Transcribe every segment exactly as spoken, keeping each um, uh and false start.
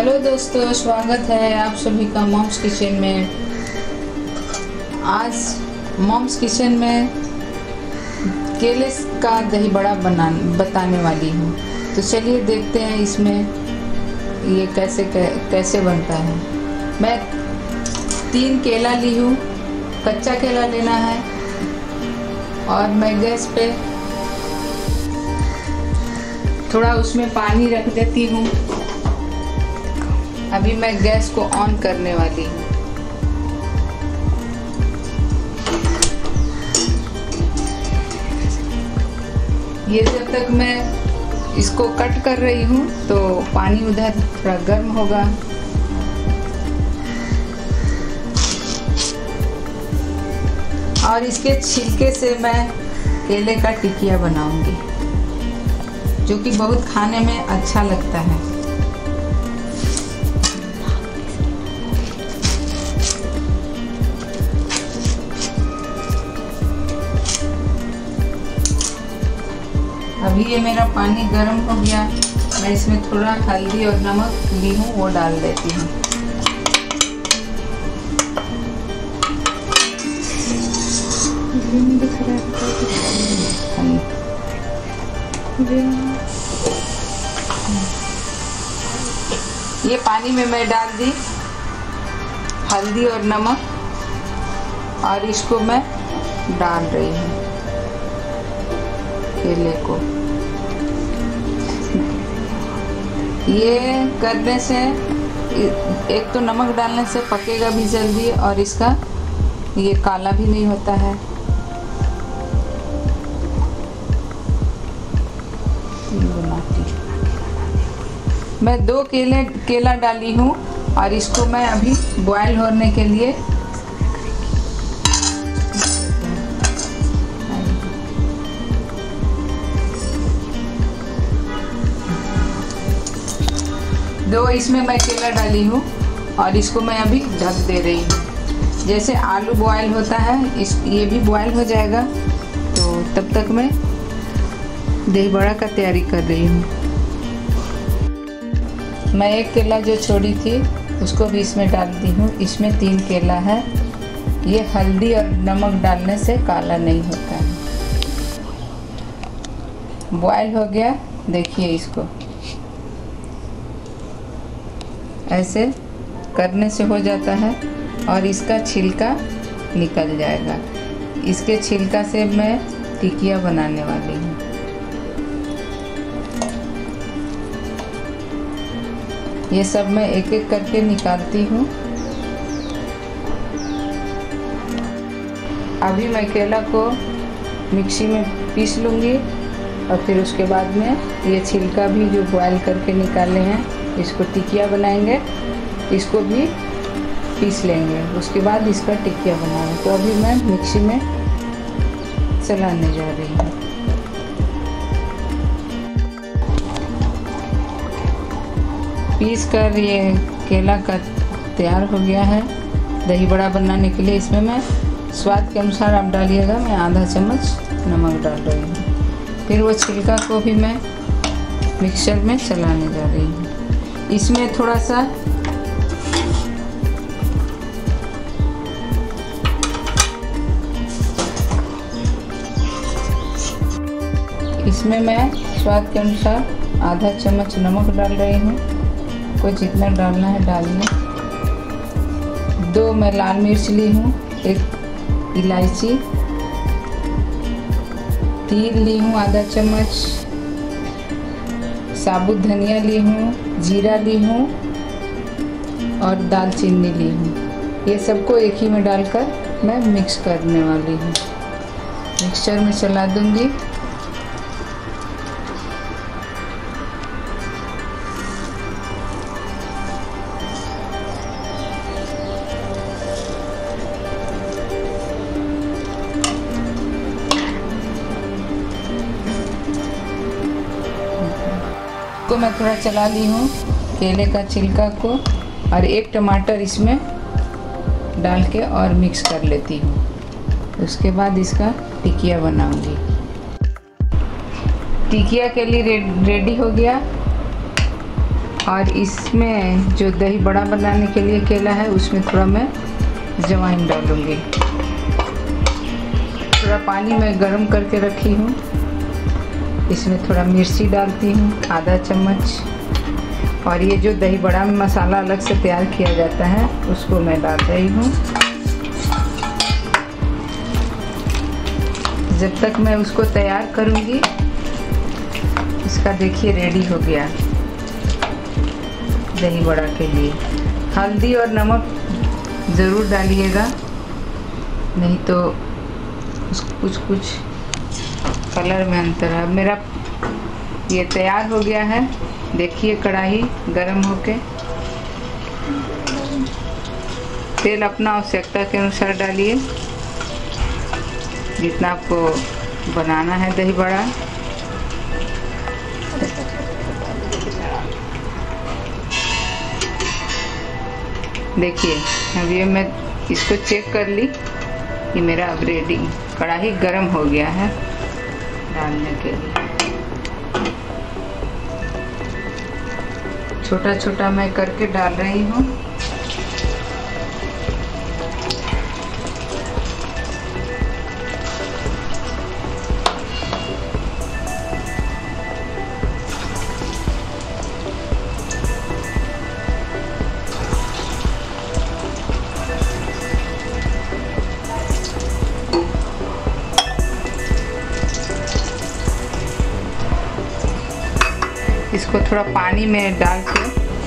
Hello दोस्तों, स्वागत है आप सभी का मॉम्स किचन में। आज मॉम्स किचन में केले का दही बड़ा बना बताने वाली हूँ। तो चलिए देखते हैं इसमें ये कैसे कैसे बनता है। मैं तीन केला ली हूँ, कच्चा केला लेना है। और मैं गैस पे थोड़ा उसमें पानी रख देती हूँ। अभी मैं गैस को ऑन करने वाली हूँ। ये जब तक मैं इसको कट कर रही हूँ तो पानी उधर थोड़ा गर्म होगा। और इसके छिलके से मैं केले का टिकिया बनाऊंगी, जो कि बहुत खाने में अच्छा लगता है। अभी ये मेरा पानी गर्म हो गया। मैं इसमें थोड़ा हल्दी और नमक ली हूँ, वो डाल देती हूँ। ये पानी में मैं डाल दी हल्दी और नमक, और इसको मैं डाल रही हूँ केले को। ये करने से एक तो नमक डालने से पकेगा भी जल्दी, और इसका ये काला भी नहीं होता है। मैं दो केले केला डाली हूँ, और इसको मैं अभी बॉयल होने के लिए दो इसमें मैं केला डाली हूँ, और इसको मैं अभी ढक दे रही हूँ। जैसे आलू बॉयल होता है, इस ये भी बॉयल हो जाएगा। तो तब तक मैं दही बड़ा का तैयारी कर रही हूँ। मैं एक केला जो छोड़ी थी उसको भी इसमें डाल दी हूँ। इसमें तीन केला है। ये हल्दी और नमक डालने से काला नहीं होता है। बॉयल हो गया, देखिए इसको ऐसे करने से हो जाता है, और इसका छिलका निकल जाएगा। इसके छिलका से मैं टिकिया बनाने वाली हूँ। ये सब मैं एक एक करके निकालती हूँ। अभी मैं केला को मिक्सी में पीस लूँगी, और फिर उसके बाद में ये छिलका भी जो बॉयल करके निकाले हैं, इसको टिकिया बनाएंगे। इसको भी पीस लेंगे, उसके बाद इसका टिकिया बनाएंगे। तो अभी मैं मिक्सी में चलाने जा रही हूँ। पीस कर ये केला का तैयार हो गया है दही बड़ा बनाने के लिए। इसमें मैं स्वाद के अनुसार आप डालिएगा। मैं आधा चम्मच नमक डाल रही हूँ। फिर वो छिलका को भी मैं मिक्सर में चलाने जा रही हूँ। इसमें थोड़ा सा इसमें मैं स्वाद के अनुसार आधा चम्मच नमक डाल रही हूँ। को जितना डालना है डालिए। दो मैं लाल मिर्च ली हूँ, एक इलायची, तिल ली हूँ आधा चम्मच, साबुत धनिया ली हूँ, जीरा ली हूँ, और दालचीनी ली हूँ। ये सबको एक ही में डालकर मैं मिक्स करने वाली हूँ। मिक्सचर में चला दूँगी। को मैं थोड़ा चला ली हूँ केले का छिलका को, और एक टमाटर इसमें डाल के और मिक्स कर लेती हूँ। उसके बाद इसका टिकिया बनाऊंगी। टिकिया के लिए रे, रेडी हो गया। और इसमें जो दही बड़ा बनाने के लिए केला है उसमें थोड़ा मैं अजवाइन डालूँगी। थोड़ा पानी मैं गरम करके रखी हूँ, इसमें थोड़ा मिर्ची डालती हूँ आधा चम्मच, और ये जो दही बड़ा में मसाला अलग से तैयार किया जाता है उसको मैं डाल रही हूँ। जब तक मैं उसको तैयार करूँगी, इसका देखिए रेडी हो गया दही बड़ा के लिए। हल्दी और नमक ज़रूर डालिएगा, नहीं तो कुछ कुछ कलर में अंतर है। मेरा ये तैयार हो गया है, देखिए कढ़ाई गरम होके। तेल अपना आवश्यकता के अनुसार डालिए, जितना आपको बनाना है दही बड़ा। देखिए अब ये मैं इसको चेक कर ली कि मेरा अब रेडी, कढ़ाई गरम हो गया है डालने के लिए। छोटा छोटा मैं करके डाल रही हूँ। इसको थोड़ा पानी में डाल के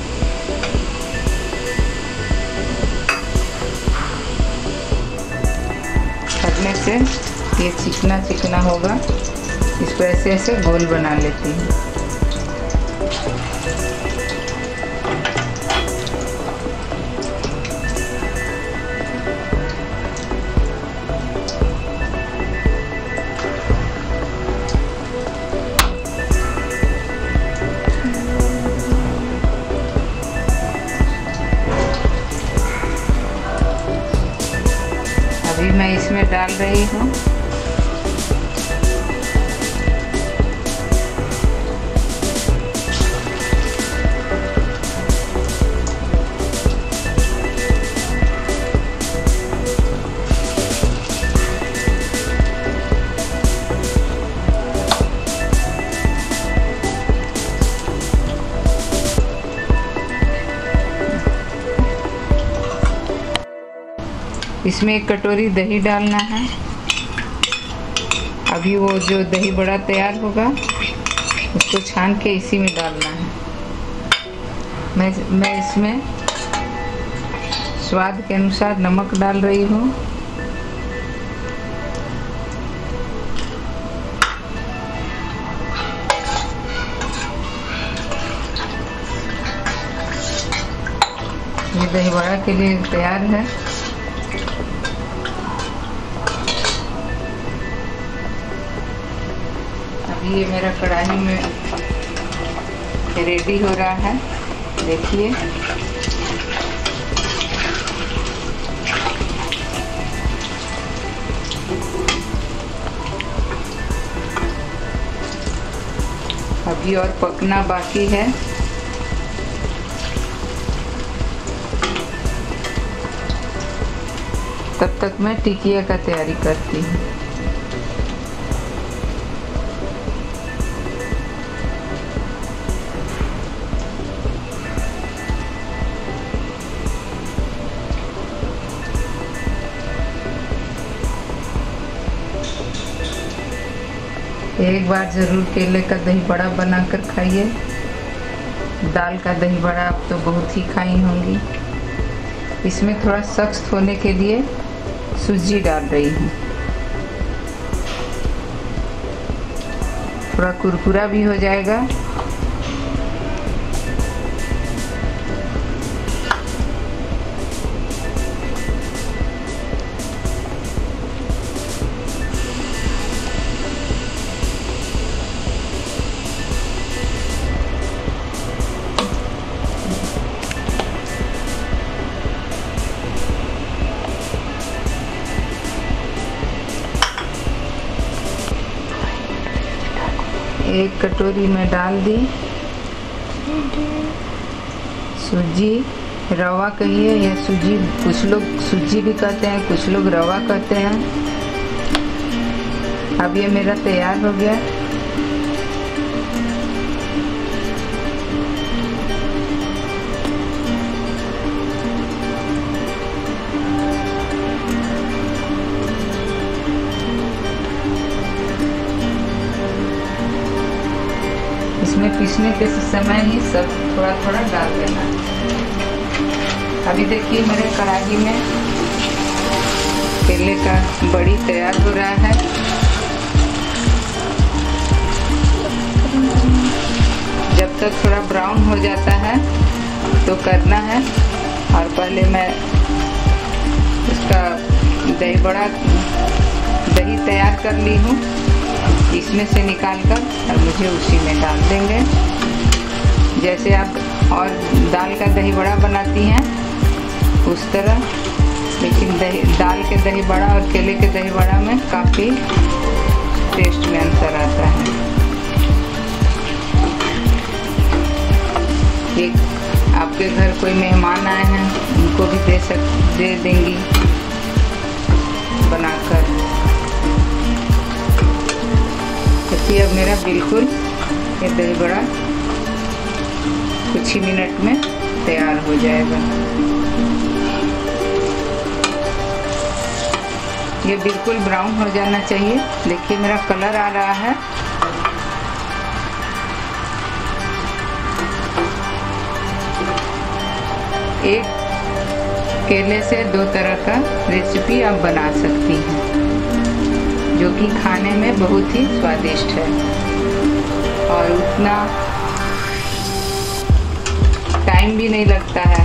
करने से ये चिकना चिकना होगा। इसको ऐसे ऐसे गोल बना लेती हूँ। अभी मैं इसमें डाल रही हूँ इसमें एक कटोरी दही डालना है। अभी वो जो दही बड़ा तैयार होगा उसको छान के इसी में डालना है। मैं मैं इसमें स्वाद के अनुसार नमक डाल रही हूँ। ये दही बड़ा के लिए तैयार है। ये मेरा कढ़ाई में रेडी हो रहा है, देखिए। अभी और पकना बाकी है। तब तक मैं टिकिया का तैयारी करती हूँ। एक बार ज़रूर केले का दही बड़ा बनाकर खाइए। दाल का दही बड़ा आप तो बहुत ही खाई होंगी। इसमें थोड़ा सख्त होने के लिए सूजी डाल रही हूँ, थोड़ा कुरकुरा भी हो जाएगा। एक कटोरी में डाल दी। सूजी रवा कहिए या सूजी, कुछ लोग सूजी भी कहते हैं, कुछ लोग रवा कहते हैं। अब ये मेरा तैयार हो गया। इसमें पीसने के समय ही सब थोड़ा थोड़ा डाल देना। अभी देखिए मेरे कढ़ाई में केले का बड़ी तैयार हो रहा है। जब तक थोड़ा ब्राउन हो जाता है तो करना है। और पहले मैं इसका दही बड़ा दही तैयार कर ली हूँ, इसमें से निकाल कर और मुझे उसी में डाल देंगे। जैसे आप और दाल का दही बड़ा बनाती हैं उस तरह, लेकिन दही दाल के दही बड़ा और केले के दही बड़ा में काफ़ी टेस्ट में अंतर आता है। एक आपके घर कोई मेहमान आए हैं, उनको भी दे सक दे देंगी बनाकर। देखिए अब मेरा बिल्कुल ये दही बड़ा कुछ ही मिनट में तैयार हो जाएगा। ये बिल्कुल ब्राउन हो जाना चाहिए। देखिए मेरा कलर आ रहा है। एक केले से दो तरह का रेसिपी आप बना सकती हैं, जो कि खाने में बहुत ही स्वादिष्ट है और उतना टाइम भी नहीं लगता है।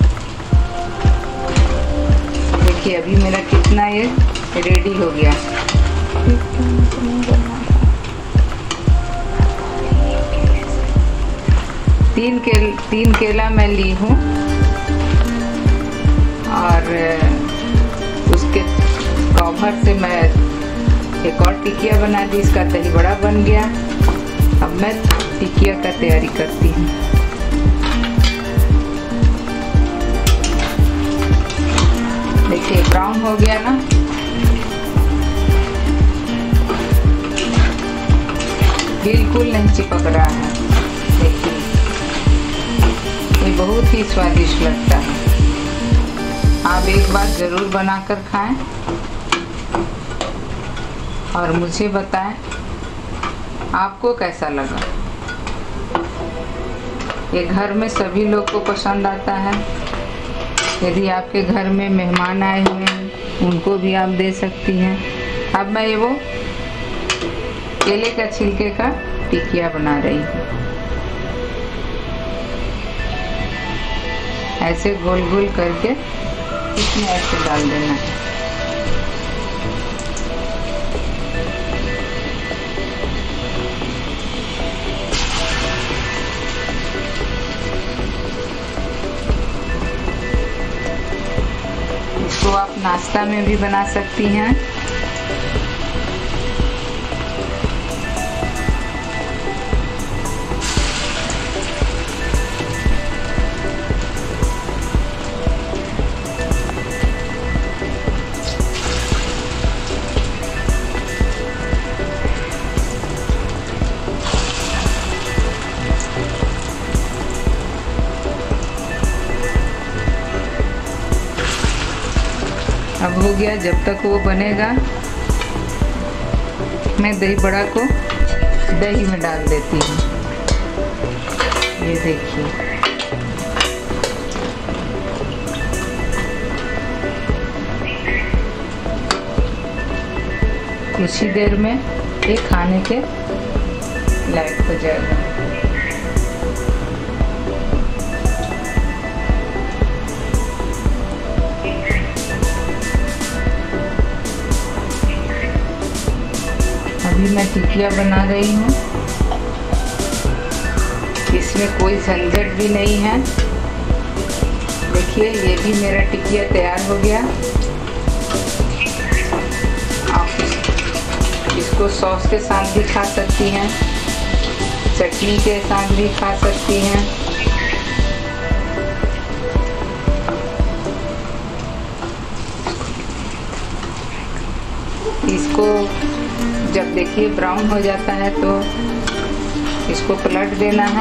देखिए अभी मेरा कितना ये रेडी हो गया। तीन केल तीन केला मैं ली हूँ और उसके कवर से मैं एक और टिकिया बना दी। इसका दही बड़ा बन गया। अब मैं टिकिया का तैयारी करती हूँ। देखिए ब्राउन हो गया ना। बिल्कुल नहीं चिपक रहा है। देखिए ये बहुत ही स्वादिष्ट लगता है। आप एक बार ज़रूर बनाकर खाएं और मुझे बताएं आपको कैसा लगा। ये घर में सभी लोग को पसंद आता है। यदि आपके घर में मेहमान आए हुए हैं उनको भी आप दे सकती हैं। अब मैं ये वो केले का छिलके का टिकिया बना रही हूँ। ऐसे गोल गोल करके इसमें ऐसे डाल देना है। इसको आप नाश्ता में भी बना सकती हैं। अब हो गया। जब तक वो बनेगा मैं दही बड़ा को दही में डाल देती हूँ। ये देखिए कुछ ही देर में ये खाने के लायक हो जाएगा। अभी मैं टिकिया बना रही हूँ। इसमें कोई झंझट भी नहीं है। देखिए ये भी मेरा टिकिया तैयार हो गया। आप इसको सॉस के साथ भी खा सकती हैं, चटनी के साथ भी खा सकती हैं। इसको जब देखिए ब्राउन हो जाता है तो इसको पलट देना है।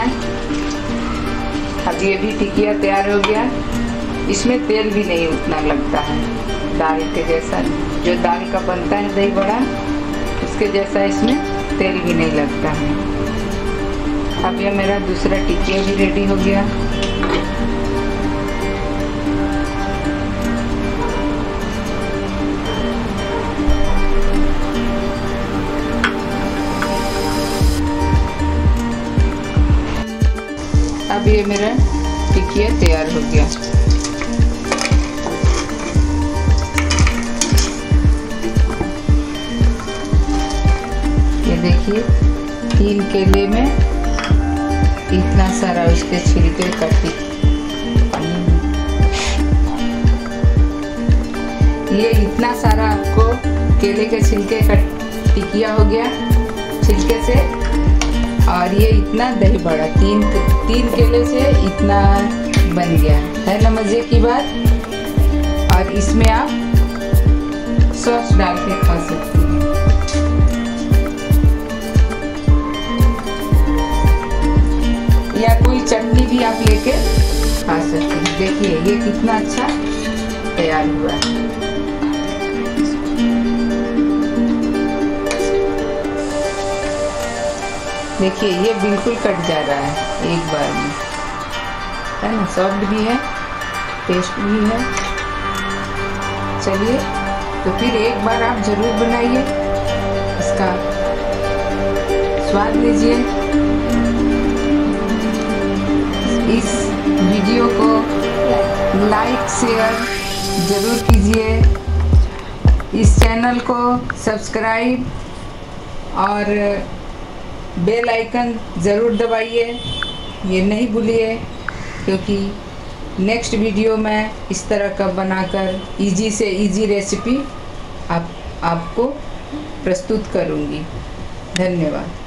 अब ये भी टिकिया तैयार हो गया। इसमें तेल भी नहीं उतना लगता है, दाल के जैसा जो दाल का बनता है दही बड़ा, उसके जैसा इसमें तेल भी नहीं लगता है। अब ये मेरा दूसरा टिकिया भी रेडी हो गया। अब ये मेरा टिकिया तैयार हो गया। ये देखिए तीन केले में इतना सारा उसके छिलके कटी। ये इतना सारा आपको केले के छिलके का टिकिया हो गया छिलके से, और ये इतना दही बड़ा तीन तीन केले से इतना बन गया है ना, मजे की बात। और इसमें आप सॉस डाल के खा सकते हैं। या कोई चटनी भी आप लेके खा सकते हैं। देखिए ये कितना अच्छा तैयार हुआ है। देखिए ये बिल्कुल कट जा रहा है एक बार में, है ना, सॉफ्ट भी है, टेस्ट भी है। चलिए तो फिर एक बार आप जरूर बनाइए, इसका स्वाद लीजिए। इस वीडियो को लाइक शेयर जरूर कीजिए, इस चैनल को सब्सक्राइब और बेल आइकन ज़रूर दबाइए, ये नहीं भूलिए, क्योंकि नेक्स्ट वीडियो में इस तरह का बनाकर इजी से इजी रेसिपी आप आपको प्रस्तुत करूँगी। धन्यवाद।